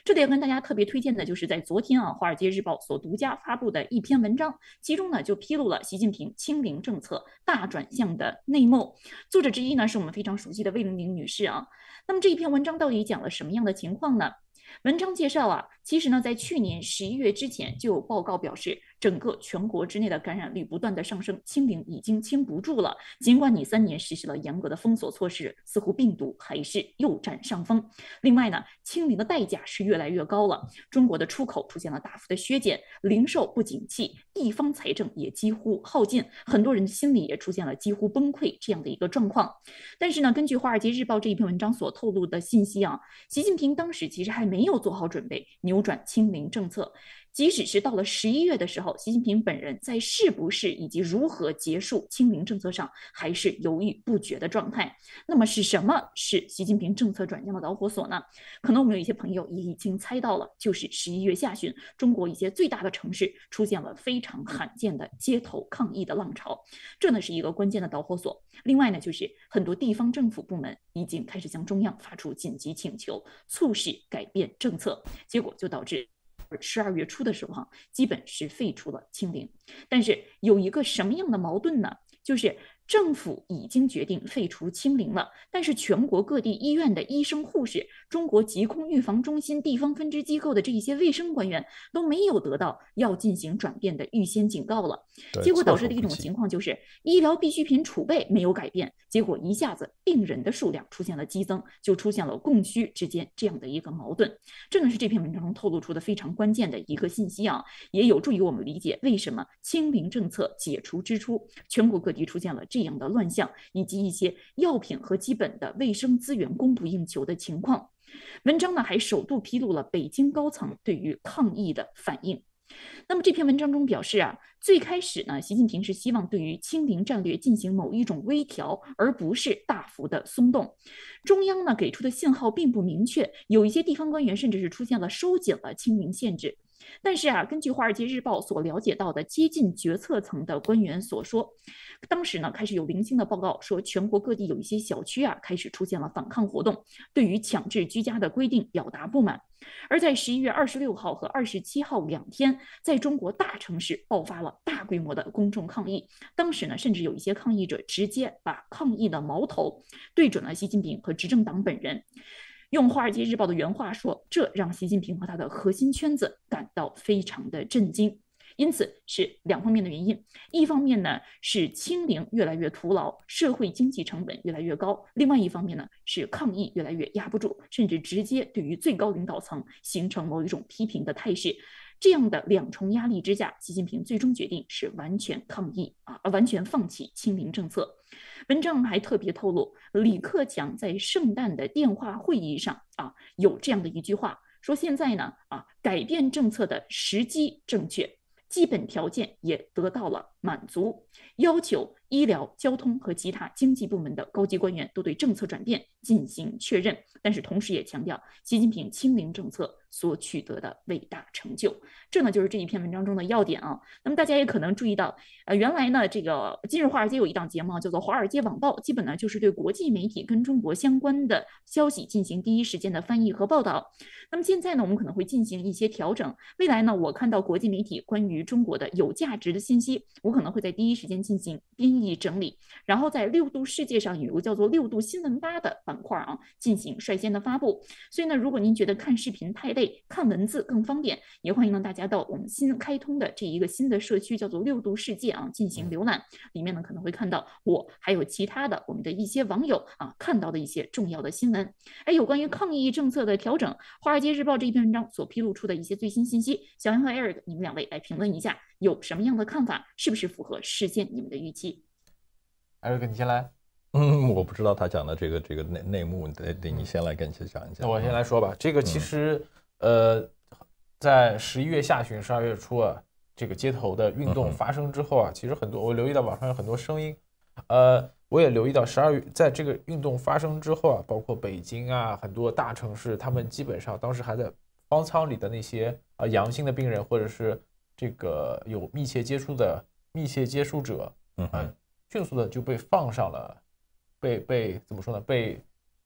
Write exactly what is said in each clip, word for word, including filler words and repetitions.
这里要跟大家特别推荐的就是在昨天啊，《华尔街日报》所独家发布的一篇文章，其中呢就披露了习近平清零政策大转向的内幕。作者之一呢是我们非常熟悉的魏玲玲女士啊。那么这一篇文章到底讲了什么样的情况呢？文章介绍啊，其实呢，在去年十一月之前就有报告表示，整个全国之内的感染率不断的上升，清零已经清不住了。尽管你三年实施了严格的封锁措施，似乎病毒还是又占上风。另外呢，清零的代价是越来越高了。中国的出口出现了大幅的削减，零售不景气，地方财政也几乎耗尽，很多人心里也出现了几乎崩溃这样的一个状况。但是呢，根据《华尔街日报》这一篇文章所透露的信息啊，习近平当时其实还没有做好准备扭转清零政策。即使是到了十一月的时候，习近平本人在是不是以及如何结束清零政策上还是犹豫不决的状态。那么是什么是习近平政策转向的导火索呢？可能我们有一些朋友也已经猜到了，就是十一月下旬，中国一些最大的城市出现了非常罕见的街头抗议的浪潮，这呢是一个关键的导火索。另外呢，就是很多地方政府部门已经开始向中央发出紧急请求，促使改变政策，结果就导致十二月初的时候哈，基本是废除了清零。但是有一个什么样的矛盾呢？就是政府已经决定废除清零了，但是全国各地医院的医生、护士、中国疾控预防中心地方分支机构的这一些卫生官员都没有得到要进行转变的预先警告了。结果导致的一种情况就是医疗必需品储备没有改变，结果一下子病人的数量出现了激增，就出现了供需之间这样的一个矛盾。这呢是这篇文章中透露出的非常关键的一个信息啊，也有助于我们理解为什么清零政策解除之初，全国各地出现了这样的乱象，以及一些药品和基本的卫生资源供不应求的情况。文章呢还首度披露了北京高层对于抗疫的反应。那么这篇文章中表示啊，最开始呢，习近平是希望对于清零战略进行某一种微调，而不是大幅的松动。中央呢给出的信号并不明确，有一些地方官员甚至是出现了收紧了清零限制。但是啊，根据《华尔街日报》所了解到的接近决策层的官员所说，当时呢开始有零星的报告说，全国各地有一些小区啊开始出现了反抗活动，对于强制居家的规定表达不满。而在十一月二十六号和二十七号两天，在中国大城市爆发了大规模的公众抗议。当时呢，甚至有一些抗议者直接把抗议的矛头对准了习近平和执政党本人。用《华尔街日报》的原话说，这让习近平和他的核心圈子感到非常的震惊。因此是两方面的原因，一方面呢是清零越来越徒劳，社会经济成本越来越高；另外一方面呢是抗议越来越压不住，甚至直接对于最高领导层形成某一种批评的态势。这样的两重压力之下，习近平最终决定是完全抗议啊，完全放弃清零政策。文章还特别透露，李克强在圣诞的电话会议上啊有这样的一句话，说现在呢啊改变政策的时机正确，基本条件也得到了满足，要求医疗、交通和其他经济部门的高级官员都对政策转变进行确认。但是同时也强调习近平清零政策所取得的伟大成就。这呢就是这一篇文章中的要点啊。那么大家也可能注意到，呃，原来呢这个今日华尔街有一档节目叫做《华尔街网报》，基本呢就是对国际媒体跟中国相关的消息进行第一时间的翻译和报道。那么现在呢，我们可能会进行一些调整。未来呢，我看到国际媒体关于中国的有价值的信息，我可能会在第一时间进行编译整理，然后在六度世界上有一个叫做六度新闻吧的板块啊，进行率先的发布。所以呢，如果您觉得看视频太累，看文字更方便，也欢迎大家到我们新开通的这一个新的社区叫做六度世界啊进行浏览。里面呢可能会看到我还有其他的我们的一些网友啊看到的一些重要的新闻。哎，有关于抗疫政策的调整，《华尔街日报》这一篇文章所披露出的一些最新信息，小杨和 Eric 你们两位来评论一下，有什么样的看法？是不是符合实现你们的预期 ？Eric，你先来。 嗯，我不知道他讲的这个这个内内幕，得得你先来跟其讲一讲。 那我先来说吧。这个其实、嗯、呃，在十一月下旬、十二月初啊，这个街头的运动发生之后啊，嗯、其实很多我留意到网上有很多声音，呃，我也留意到十二月在这个运动发生之后啊，包括北京啊很多大城市，他们基本上当时还在方舱里的那些啊、呃、阳性的病人或者是这个有密切接触的密切接触者，嗯、呃，迅速的就被放上了。被被怎么说呢？被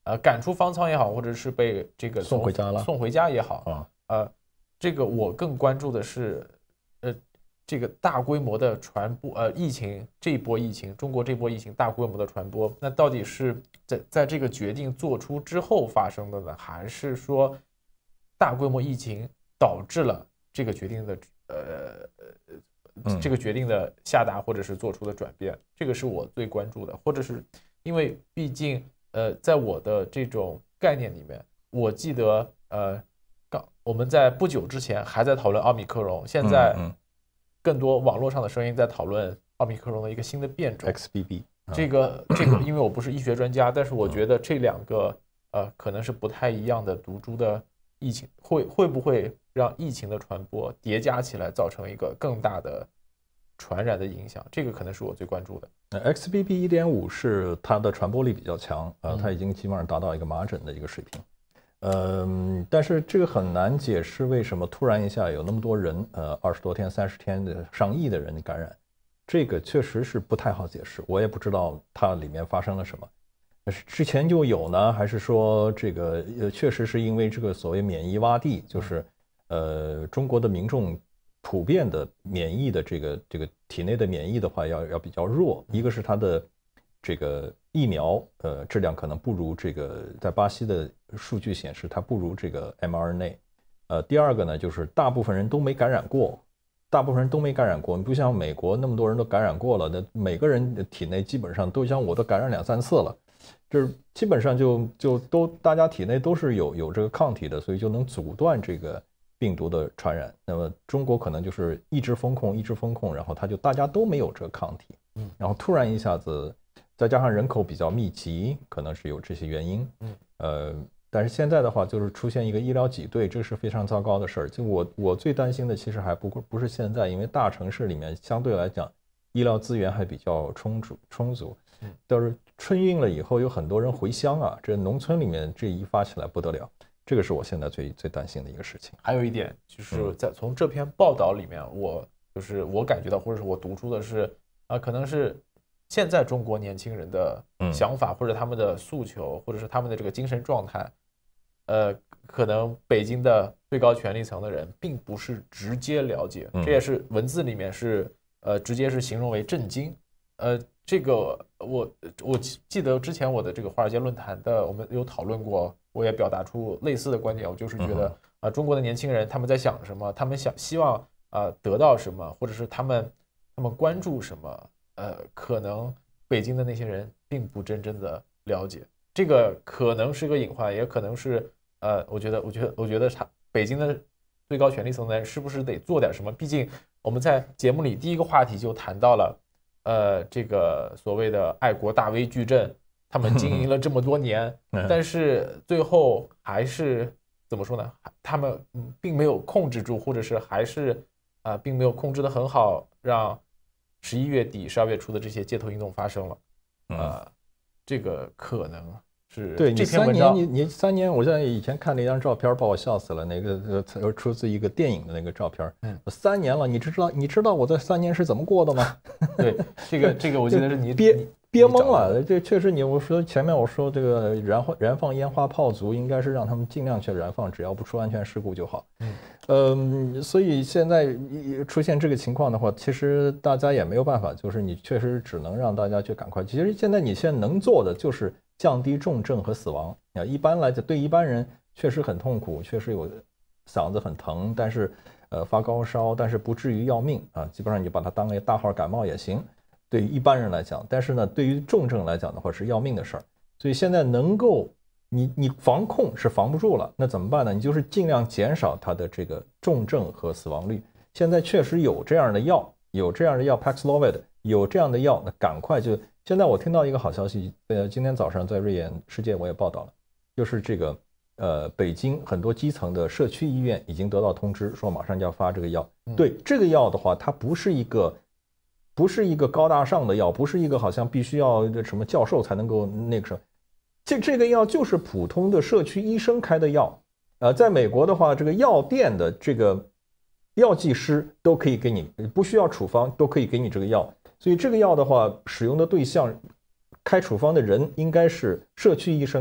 呃赶出方舱也好，或者是被这个送回家了， 送回家也好啊， 呃，这个我更关注的是，呃，这个大规模的传播，呃，疫情这一波疫情，中国这波疫情大规模的传播，那到底是在在这个决定做出之后发生的呢，还是说大规模疫情导致了这个决定的呃这个决定的下达或者是做出的转变？这个是我最关注的，或者是因为毕竟呃，在我的这种概念里面，我记得呃。我们在不久之前还在讨论奥密克戎，现在更多网络上的声音在讨论奥密克戎的一个新的变种 X B B。 这个这个，因为我不是医学专家，但是我觉得这两个呃可能是不太一样的毒株的疫情，会会不会让疫情的传播叠加起来，造成一个更大的传染的影响？这个可能是我最关注的。 X B B 一点五 是它的传播力比较强，呃，它已经基本上达到一个麻疹的一个水平。嗯，但是这个很难解释为什么突然一下有那么多人，呃，二十多天、三十天的上亿的人感染，这个确实是不太好解释，我也不知道它里面发生了什么。是之前就有呢，还是说这个呃确实是因为这个所谓免疫洼地，就是呃中国的民众普遍的免疫的这个这个体内的免疫的话要要比较弱，一个是它的这个疫苗呃质量可能不如这个，在巴西的数据显示它不如这个 M R N A， 呃第二个呢就是大部分人都没感染过，大部分人都没感染过，你不像美国那么多人都感染过了，那每个人的体内基本上都像我都感染两三次了，就是基本上就就都大家体内都是有有这个抗体的，所以就能阻断这个病毒的传染。那么中国可能就是一直封控一直封控，然后它就大家都没有这个抗体，嗯，然后突然一下子。再加上人口比较密集，可能是有这些原因。嗯，呃，但是现在的话，就是出现一个医疗挤兑，这是非常糟糕的事儿。就我我最担心的，其实还不不是现在，因为大城市里面相对来讲，医疗资源还比较充足充足。嗯，但是春运了以后，有很多人回乡啊，这农村里面这一发起来不得了，这个是我现在最最担心的一个事情。 还有一点就是在从这篇报道里面，我就是我感觉到，或者是我读出的是啊、呃，可能是。现在中国年轻人的想法或者他们的诉求，或者是他们的这个精神状态，呃，可能北京的最高权力层的人并不是直接了解，这也是文字里面是呃直接是形容为震惊。呃，这个我我记得之前我的这个华尔街论坛的我们有讨论过，我也表达出类似的观点，我就是觉得啊、呃，中国的年轻人他们在想什么，他们想希望啊、呃、得到什么，或者是他们他们关注什么。呃，可能北京的那些人并不真正的了解，这个可能是个隐患，也可能是呃，我觉得，我觉得，我觉得他北京的最高权力层的人是不是得做点什么？毕竟我们在节目里第一个话题就谈到了，呃，这个所谓的爱国大 V 矩阵，他们经营了这么多年，但是最后还是怎么说呢？他们并没有控制住，或者是还是啊、呃，并没有控制得很好，让。十一月底、十二月初的这些街头运动发生了，啊、呃，这个可能是对这篇文章。 你你三年，我在以前看了一张照片，把我笑死了。那个呃，出自一个电影的那个照片。嗯，三年了，你知道你知道我这三年是怎么过的吗？ 对，这个这个我记得是你憋憋懵了。这确实你我说前面我说这个燃燃放烟花炮竹，应该是让他们尽量去燃放，只要不出安全事故就好。嗯。嗯，所以现在出现这个情况的话，其实大家也没有办法，就是你确实只能让大家去赶快。其实现在你现在能做的就是降低重症和死亡啊。一般来讲，对一般人确实很痛苦，确实有嗓子很疼，但是呃发高烧，但是不至于要命啊。基本上你把它当个大号感冒也行，对于一般人来讲。但是呢，对于重症来讲的话是要命的事儿。所以现在能够。你你防控是防不住了，那怎么办呢？你就是尽量减少它的这个重症和死亡率。现在确实有这样的药，有这样的药 Paxlovid， 有这样的药，那赶快就。现在我听到一个好消息，呃，今天早上在瑞眼世界我也报道了，就是这个呃北京很多基层的社区医院已经得到通知，说马上就要发这个药。嗯、对这个药的话，它不是一个不是一个高大上的药，不是一个好像必须要什么教授才能够那个什么。这这个药就是普通的社区医生开的药，呃，在美国的话，这个药店的这个药剂师都可以给你，不需要处方都可以给你这个药。所以这个药的话，使用的对象，开处方的人应该是社区医生。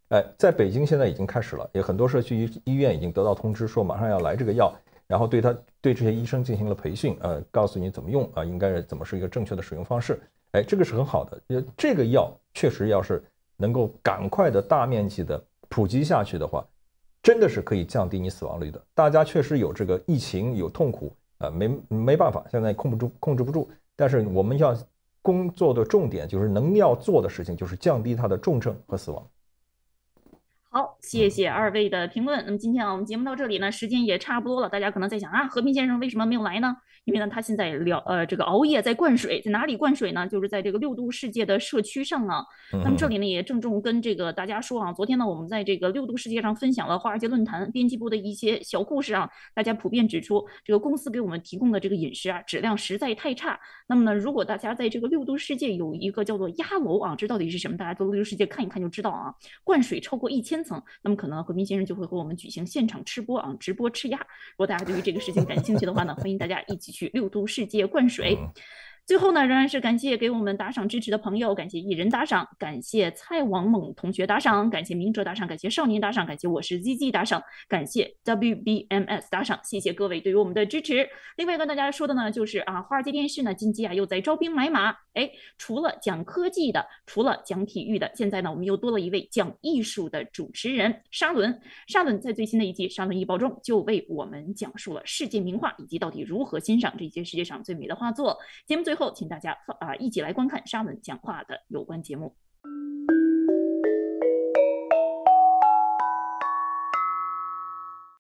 哎，在北京现在已经开始了，也很多社区医院已经得到通知说马上要来这个药，然后对他对这些医生进行了培训，呃，告诉你怎么用啊，应该怎么是一个正确的使用方式。哎，这个是很好的。这个药确实要是能够赶快的大面积的普及下去的话，真的是可以降低你死亡率的。大家确实有这个疫情有痛苦啊、呃，没没办法，现在控不住控制不住。但是我们要工作的重点就是能要做的事情就是降低它的重症和死亡。 好，谢谢二位的评论。那么今天啊，我们节目到这里呢，时间也差不多了。大家可能在想啊，和平先生为什么没有来呢？因为呢，他现在聊呃这个熬夜在灌水，在哪里灌水呢？就是在这个六度世界的社区上啊。那么这里呢，也郑重跟这个大家说啊，昨天呢，我们在这个六度世界上分享了华尔街论坛编辑部的一些小故事啊，大家普遍指出，这个公司给我们提供的这个饮食啊，质量实在太差。那么呢，如果大家在这个六度世界有一个叫做鸭楼啊，这到底是什么？大家到六度世界看一看就知道啊。灌水超过一千层，那么可能和平先生就会和我们举行现场吃播啊，直播吃鸭。如果大家对于这个事情感兴趣的话呢，欢迎大家一起去六度世界灌水。最后呢，仍然是感谢给我们打赏支持的朋友，感谢艺人打赏，感谢蔡王猛同学打赏，感谢明哲打赏，感谢少年打赏，感谢我是 Z Z 打赏，感谢 W B M S 打赏，谢谢各位对于我们的支持。另外跟大家说的呢，就是啊，华尔街电视呢近期啊又在招兵买马，哎，除了讲科技的，除了讲体育的，现在呢我们又多了一位讲艺术的主持人沙伦。沙伦在最新的一季《沙伦一报》中就为我们讲述了世界名画以及到底如何欣赏这些世界上最美的画作。节目最后，请大家啊一起来观看沙伦讲话的有关节目。